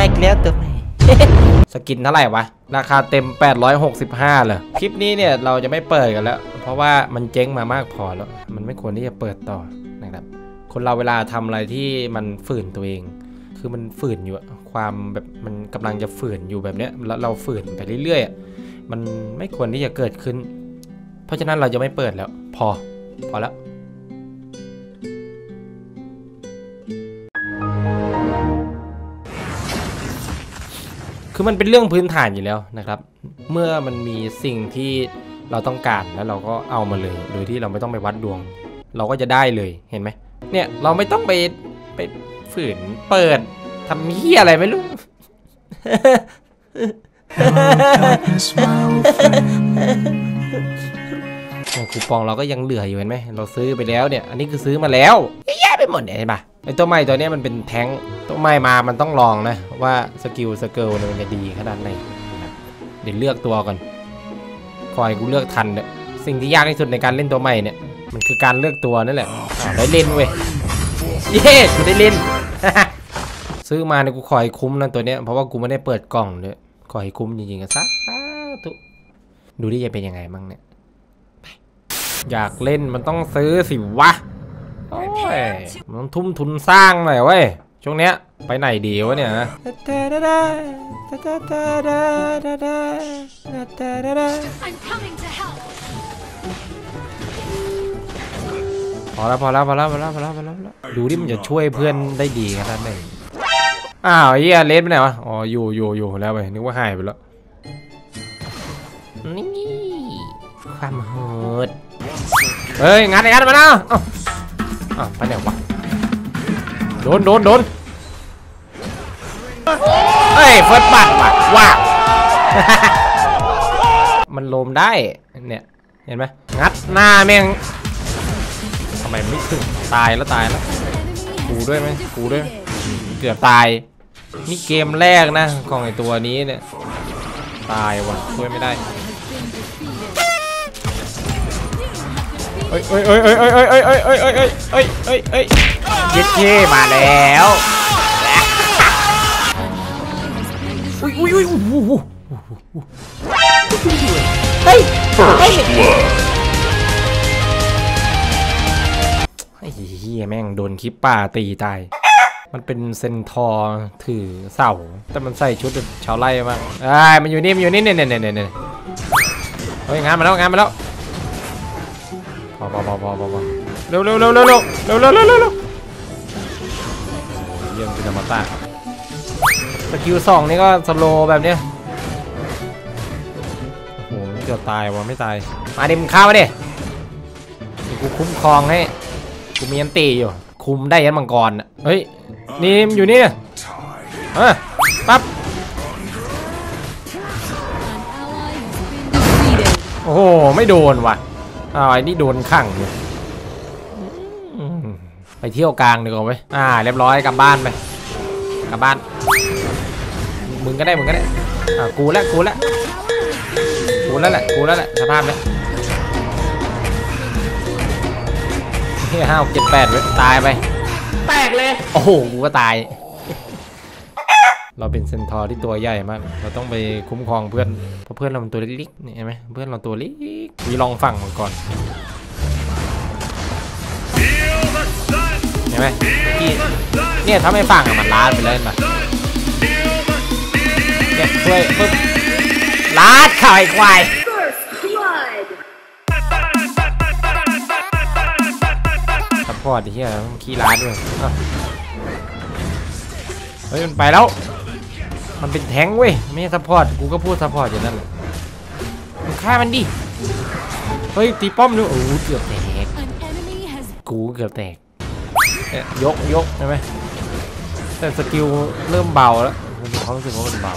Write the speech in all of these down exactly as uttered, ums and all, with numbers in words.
มาอีกแล้วตัวใหม่ สกินเท่าไหร่วะราคาเต็มแปดร้อยหกสิบห้าเลยคลิปนี้เนี่ยเราจะไม่เปิดกันแล้วเพราะว่ามันเจ๊งมามากพอแล้วมันไม่ควรที่จะเปิดต่อนะครับคนเราเวลาทำอะไรที่มันฝืนตัวเองคือมันฝืนอยู่ความแบบมันกำลังจะฝืนอยู่แบบเนี้ยแล้วเราฝืนไปเรื่อยๆมันไม่ควรที่จะเกิดขึ้นเพราะฉะนั้นเราจะไม่เปิดแล้วพอพอแล้วคือมันเป็นเรื่องพื้นฐานอยู่แล้วนะครับเมื่อมันมีสิ่งที่เราต้องการแล้วเราก็เอามาเลยโดยที่เราไม่ต้องไปวัดดวงเราก็จะได้เลยเห็นไหมเนี่ยเราไม่ต้องไปไปฝืนเปิดทำเหี้ยอะไรไม่รู้คูปองเราก็ยังเหลืออยู่เห็นไหมเราซื้อไปแล้วเนี่ยอันนี้คือซื้อมาแล้วแย่ไปหมดเนี่ยเห็นปะไอตัวใหม่ตัวนี้มันเป็นแท้งตัวใหม่มามันต้องลองนะว่าสกิลสเกิลมันจะดีขนาดไหนเดี๋ยวเลือกตัวก่อนคอยกูเลือกทันเนี่ยสิ่งที่ยากที่สุดในการเล่นตัวใหม่เนี่ยมันคือการเลือกตัวนั่นแหละได้เล่นเว้ยเย้กูได้เล่น ซื้อมาเนี่ยกูคอยคุ้มนะตัวเนี้ยเพราะว่ากูไม่ได้เปิดกล่องเลยคอยคุ้มจริงๆกันซะทุกดูดิจะเป็นยังไงบ้างเนี่ยอยากเล่นมันต้องซื้อสิวะโอ้ยมันต้องทุ่มทุนสร้างหน่อยเว้ยช่วงเนี้ยไปไหนดีวะเนี่ยนะพอแล้วพอแล้วพอแล้วพอแล้วพอแล้วพอแล้วดูดิมันจะช่วยเพื่อนได้ดีขนาดไหนอ้าวเฮียเลสไปไหนวะอ๋ออยู่อยู่อยู่แล้วไปนึกว่าหายไปแล้วนี่ความโหดเฮ้ยงานงานมาแล้วอ้าวไปไหนวะโดนโดนโดนเฮ้ยเฟิร์สบัตว่ะว้าวมันโลมได้เนี่ยเห็นไหมงัดหน้าแม่งทำไมไม่ถึงตายแล้วตายแล้วกูด้วยไหมกูด้วยเกือบตายนี่เกมแรกนะของไอตัวนี้เนี่ยตายว่ะช่วยไม่ได้เอ้ยเอ้ยเอ้ยเอ้ยเอ้ยเอ้ยเอ้ยเอ้ยเอ้ยเอ้ยเอ้ยเอ้ยเอ้ยเย็ดเย่มาแล้วอุ้ยอุ้ยอุ้ยเฮ้ยเฮ้ยไอ้เหี้ยแม่งโดนคลิปป่าตีตายมันเป็นเซนทอร์ถือเสาแต่มันใส่ชุดแบบชาวไร่มากไอ้มันอยู่นี่มันอยู่นี่เนี่ยเนี่ยเนี่ยเนี่ยเฮ้ยงานมาแล้วงานมาแล้วพอพอพอพอพอเร็วเร็วเร็วเร็วเร็วเร็วเร็วเร็วเร็วเยี่ยมเป็นธรรมชาติสกิลสองนี่ก็สโลแบบเนี้ยโอ้โหเกือบตายวะไม่ตายมาดิมึงเข้ามาดิกูคุ้มครองให้กูมีอันตีอยู่คุมได้ยันมังกรอ่ะเฮ้ยนี่อยู่นี่เออปั๊บโอ้โหไม่โดนว่ะอ้าวไอ้นี่โดนขังอยู่ไปเที่ยวกลางดีกว่าไหมอ่าเรียบร้อยกลับบ้านไปกลับบ้านมึงก็ได้มึงก็ได้อ่ากูแล้วกูแล้วกูแล้วแหละกูแล้วแหละสภาพเลยเฮ้ยห้าเจ็ดแปดเลยตายไปแตกเลยโอ้โหกูก็ตายเราเป็นเซนทอร์ที่ตัวใหญ่มากเราต้องไปคุ้มครองเพื่อนเพราะเพื่อนเราเป็นตัวเล็กๆนี่เห็นไหมเพื่อนเราตัวเล็กมีลองฝั่งมันก่อนเห็นไหมที่เนี่ยถ้าไม่ฝั่งมันล้านไปเลยมาเนี่ยช่วยปึ๊บล้านข่าวไอ้ควายซัพพอร์ตที่อะไรขี้ล้านด้วยเฮ้ยมันไปแล้วมันเป็นแทงเว้ยไม่ใช่ซัพพอร์ตกูก็พูดซัพพอร์ตอย่างนั้นแหละมึงฆ่ามันดิเฮ้ยตีป้อมด้วยโอ้เกือบแตกกูเกือบแตกยกยกใช่ไหมแต่สกิลเริ่มเบาแล้วเขารู้สึกว่ามันเบา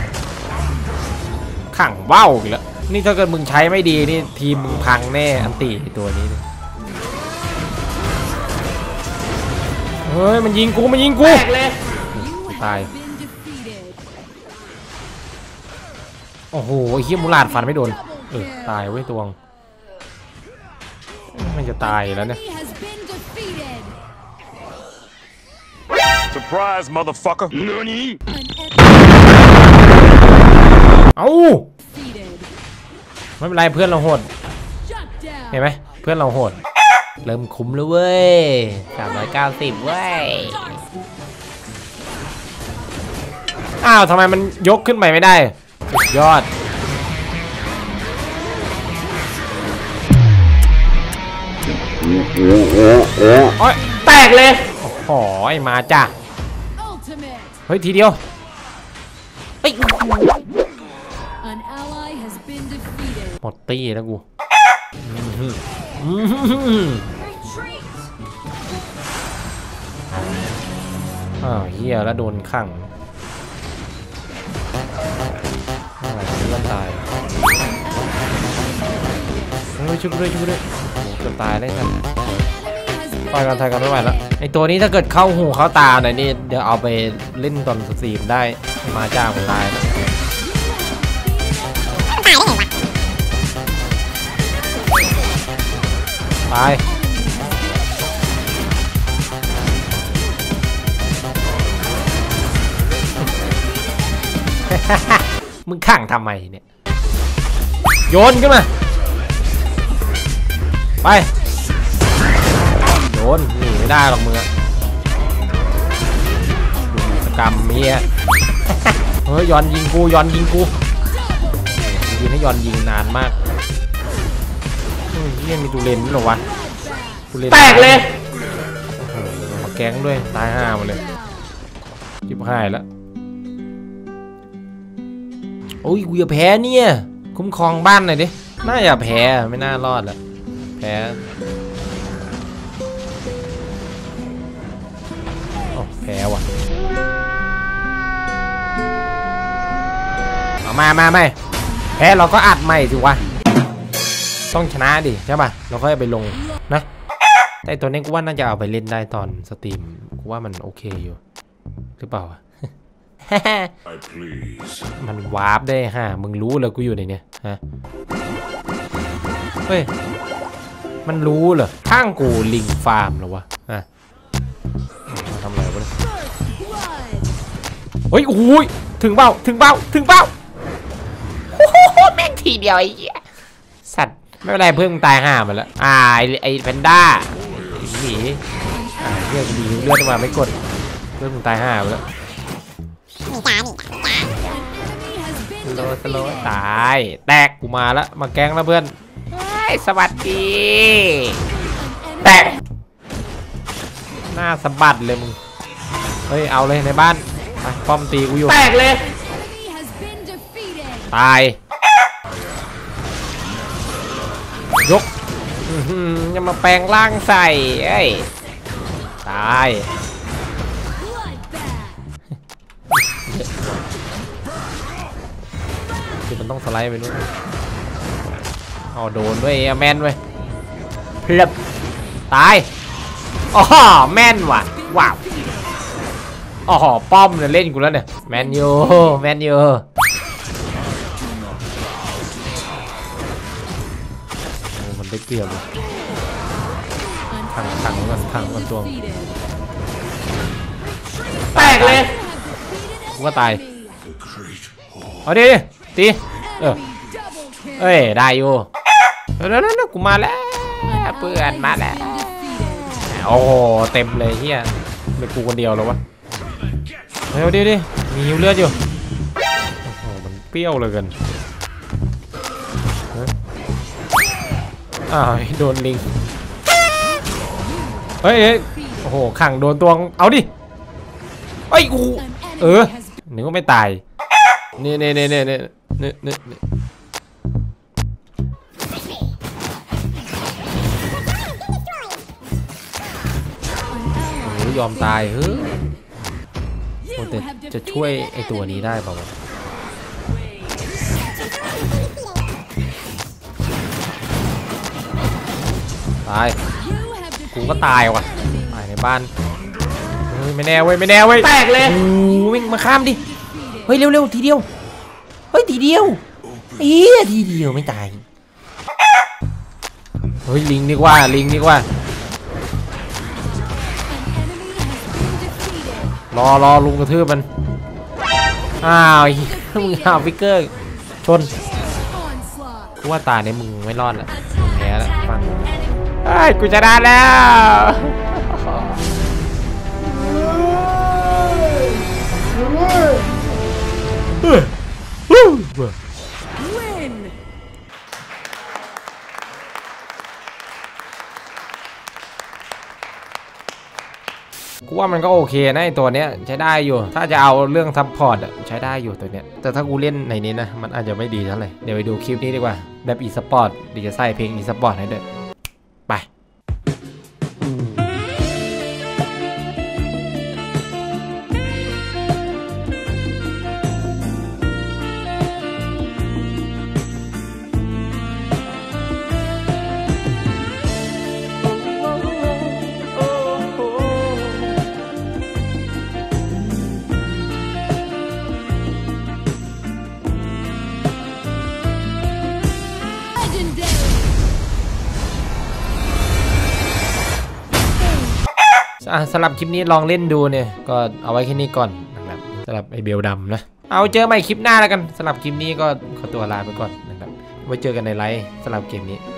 ขังเบ้าอีกแล้วนี่ถ้าเกิดมึงใช้ไม่ดีนี่ทีมมึงพังแน่อันตีตัวนี้เฮ้ยมันยิงกูมันยิงกูตายโอ้โหไอ้เหี้ยมูลาดฟันไม่โดนเออตายเว้ยตวงมันจะตายแล้วเนี่ย Surprise, motherfucker! นี่เอ้าไม่เป็นไรเพื่อนเราโหดเห็นไหมเพื่อนเราโหดเริ่มคุ้มแล้วเว้ยสามร้อยเก้าสิบเว้ยอ้าวทำไมมันยกขึ้นไปไม่ได้สุดยอดโอ๊ยแตกเลยโอ้โหมาจ้ะเฮ้ยทีเดียวเฮ้ยหมดตีแล้วกูอ้าวเฮียแล้วโดนขังอะไรเลื่อนตายเฮ้ยชุบด้วยชุบด้วยเกือบตายได้ครับต่อยกันทายกันไม่ไหวแล้วไอตัวนี้ถ้าเกิดเข้าหูเข้าตาหน่อยนี่เดี๋ยวเอาไปเล่นตอนสตรีมได้มาจ้างผมได้นะตายมึงขังทำไมเนี่ยโยนขึ้นมาไปโยนหนีไม่ได้หรอกมึงอะสกรรมเมียเฮ้ยย้อนยิงกูย้อนยิงกูยิงให้ย้อนยิงนานมากเยี่ยมีตูเลนหรอวะแตกเลยมาแก๊งด้วยตายห้ามาเลยจิบหายแล้วโอ้ยกูอย่าแพ้เนี่ยคุ้มครองบ้านหน่อยดิน่าอย่าแพ้ไม่น่ารอดแหละแพ้โอ้แพ้ว่ะเอามามาไม่แพ้เราก็อัดใหม่สิวะต้องชนะดิใช่ป่ะเราก็จะไปลงนะแต่ตัวนี้กูว่าน่าจะเอาไปเล่นได้ตอนสตรีมกูว่ามันโอเคอยู่หรือเปล่า มันวาร์ปได้ฮะมึงรู้เลยกูอยู่ในเนี้ยฮะเฮ้ยมันรู้เหรอข้างกูลิงฟาร์มเหรอวะฮะมาทำอะไรวะเนี่ยเฮ้ยโอ้ยถึงเบ้าถึงเบ้าถึงเบ้าโอ้โหแม่งทีเดียวไอ้เหี้ยสัตว์ไม่เป็นไรเพิ่งตายห่ามันแล้วอ่าไอ้แพนด้าหนีอ่าเลือดดีเลือดมาไม่กดเพิ่งตายห่ามันแล้วสโลสโลตายแตกกูมาแล้วมาแกล้งแล้วเพื่อนสวัสดีแตกหน้าสะบัดเลยมึงเฮ้ยเอาเลยในบ้านป้อมตีกูอยู่แตกเลยตายยกยังมาแปลงร่างใส่เอ้ยตายคือมันต้องสไลด์ไปด้วยเอาโดนด้วยแม่นด้วยพลับตายอ๋อแม่นว่ะว้าวอ๋อป้อมเนี่ยเล่นกูแล้วเนี่ยแมนยูแมนยูมันได้เปรียบเลยถังถังมันถังมันตัวแตกเลยกูก็ตายเอาดิตีเออเอ้ยได้อยู่แล้วแล้วกูมาแล้วเพื่อนมาแล้วโอ้โหเต็มเลยเฮียเป็นกูคนเดียวแล้ววะเฮ้ยดิดิมีหิวเลือดอยู่โอ้โหมันเปรี้ยวเลยกันอ้าวโดนลิงเฮ้ยโอ้โหขังโดนตัวเอาดิไอ้กูเออนึกว่าไม่ตายนี่นี่นี่นี่นี่นี่นี่นี่โอ้ยยอมตายเฮ้ยแต่จะช่วยไอตัวนี้ได้เปล่าวะตายกูก็ตายว่ะตายในบ้านเฮ้ยไม่แน่เว้ยไม่แน่เว้ยแตกเลยโอ้วิ่งมาข้ามดิเฮ้ยเร็วๆทีเดียวเฮ้ยทีเดียวเอ๊ะทีเดียวไม่ตายเฮ้ยลิงดีกว่าลิงดีกว่ารอรอลุงกระทืบมันอ้าวมึงหาฟิกเกอร์ชนกูว่าตาในมึงไม่รอดละมึงแพ้แล้วฟังไอ้กูชนะแล้วกูว่ามันก็โอเคนะไอตัวเนี้ยใช้ได้อยู่ถ้าจะเอาเรื่องซัพพอร์ตใช้ได้อยู่ตัวเนี้ยแต่ถ้ากูเล่นในนี้นะมันอาจจะไม่ดีเท่าไหร่เดี๋ยวไปดูคลิปนี้ดีกว่าแบบอีสปอร์ตเดี๋ยวจะใส่เพลงอีสปอร์ตให้ด้วยไปสำหรับคลิปนี้ลองเล่นดูเนี่ยก็เอาไว้แค่นี้ก่อนนะครับสำหรับไอเบลดำนะเอาเจอใหม่คลิปหน้าแล้วกันสำหรับคลิปนี้ก็ขอตัวลาไปก่อนนะครับไว้เจอกันในไลฟ์สำหรับเกมนี้